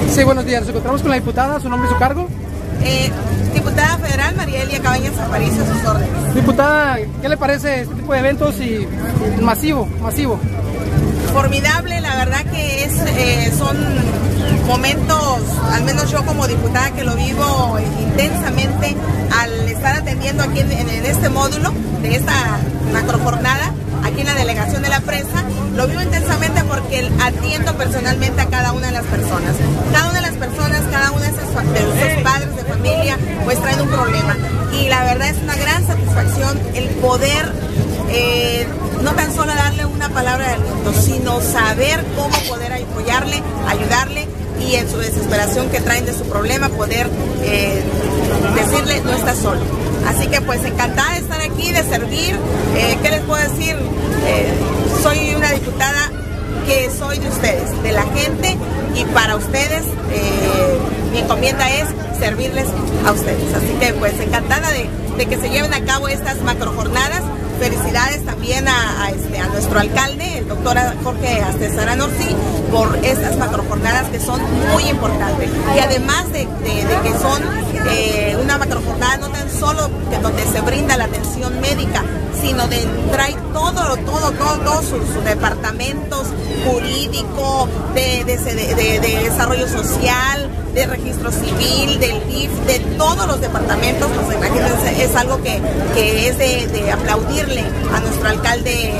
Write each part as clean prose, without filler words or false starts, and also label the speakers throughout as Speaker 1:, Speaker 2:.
Speaker 1: Sí, buenos días. Nos encontramos con la diputada, su nombre y su cargo.
Speaker 2: Diputada federal María Elia Cabañas Aparicio, a sus órdenes.
Speaker 1: Diputada, ¿qué le parece este tipo de eventos y masivo?
Speaker 2: Formidable, la verdad que son momentos, al menos yo como diputada que lo vivo intensamente al estar atendiendo aquí en este módulo de esta macrojornada, aquí en la delegación de la prensa, lo vivo intensamente porque atiendo personalmente a cada una de las personas. Cada una de las personas, cada uno de esos padres de familia, pues traen un problema. Y la verdad es una gran satisfacción el poder no tan solo darle una palabra de aliento, sino saber cómo poder apoyarle, ayudarle y en su desesperación que traen de su problema poder decirle no estás solo. Así que pues encantada de estar aquí, de servir. ¿Qué les puedo decir? Soy una diputada que soy de ustedes, de la gente, y para ustedes mi encomienda es servirles a ustedes. Así que pues encantada de que se lleven a cabo estas macrojornadas. Felicidades también a nuestro alcalde, el doctor Jorge Astezarán Orsi, por estas macrojornadas que son muy importantes. Y además de que son una macrojornada no tan solo que donde se brinda la atención médica, sino trae todos sus departamentos jurídico, de desarrollo social, de registro civil, del DIF, de todos los departamentos. Pues imagínense, es algo que es de aplaudirle a nuestro alcalde,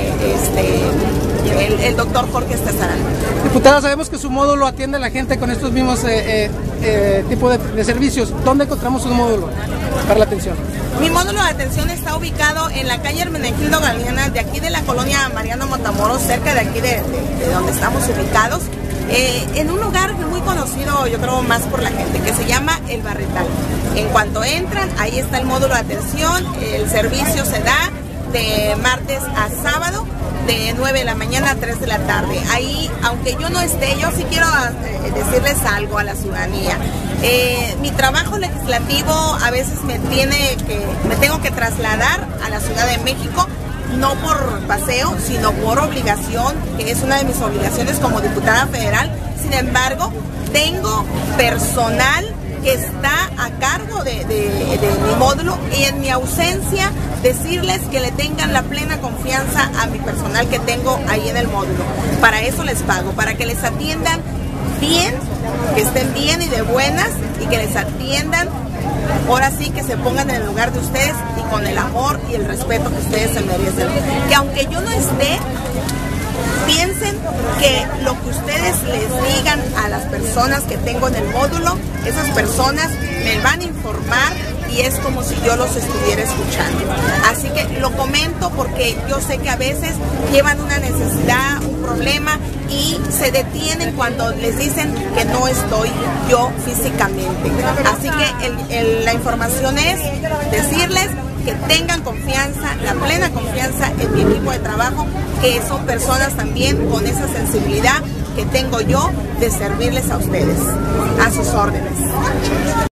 Speaker 2: el doctor Jorge Astezarán.
Speaker 1: Diputada, sabemos que su módulo atiende a la gente con estos mismos tipos de servicios. ¿Dónde encontramos su módulo para la atención?
Speaker 2: Mi módulo de atención está ubicado en la calle Hermenegildo Galeana, de aquí de la colonia Mariano Matamoros, cerca de aquí de donde estamos ubicados, en un lugar muy conocido, yo creo más por la gente, que se llama El Barretal. En cuanto entran, ahí está el módulo de atención. El servicio se da de martes a sábado, de 9 de la mañana a 3 de la tarde. Ahí, aunque yo no esté, yo sí quiero decirles algo a la ciudadanía. Mi trabajo legislativo a veces me tengo que trasladar a la Ciudad de México, no por paseo, sino por obligación, que es una de mis obligaciones como diputada federal. Sin embargo, tengo personal que está a cargo de mi módulo, y en mi ausencia decirles que le tengan la plena confianza a mi personal que tengo ahí en el módulo. Para eso les pago, para que les atiendan bien, que estén bien y de buenas, y que les atiendan, ahora sí, que se pongan en el lugar de ustedes y con el amor y el respeto que ustedes se merecen. Que aunque yo no esté, piensen que lo que ustedes les digan a las personas que tengo en el módulo, esas personas me van a informar y es como si yo los estuviera escuchando. Así que lo comento porque yo sé que a veces llevan una necesidad, un problema, y se detienen cuando les dicen que no estoy yo físicamente. Así que la información es decirles que tengan confianza, la plena confianza en mi equipo de trabajo, que son personas también con esa sensibilidad que tengo yo de servirles a ustedes, a sus órdenes.